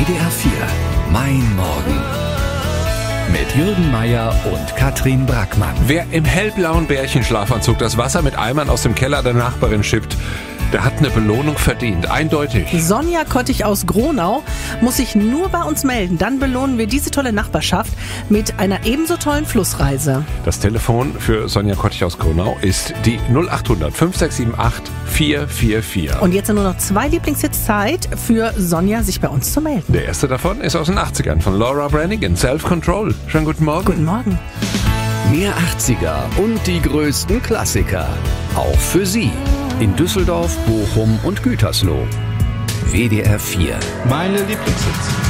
WDR 4, Mein Morgen. Mit Jürgen Meier und Katrin Brackmann. Wer im hellblauen Bärchenschlafanzug das Wasser mit Eimern aus dem Keller der Nachbarin schippt, der hat eine Belohnung verdient, eindeutig. Sonja Kottig aus Gronau muss sich nur bei uns melden. Dann belohnen wir diese tolle Nachbarschaft mit einer ebenso tollen Flussreise. Das Telefon für Sonja Kottig aus Gronau ist die 0800 5678 444. Und jetzt sind nur noch 2 Lieblingshits Zeit für Sonja, sich bei uns zu melden. Der erste davon ist aus den 80ern von Laura Branigan, Self-Control. Schönen guten Morgen. Guten Morgen. Mehr 80er und die größten Klassiker. Auch für Sie. In Düsseldorf, Bochum und Gütersloh. WDR 4. Meine Lieblingshits.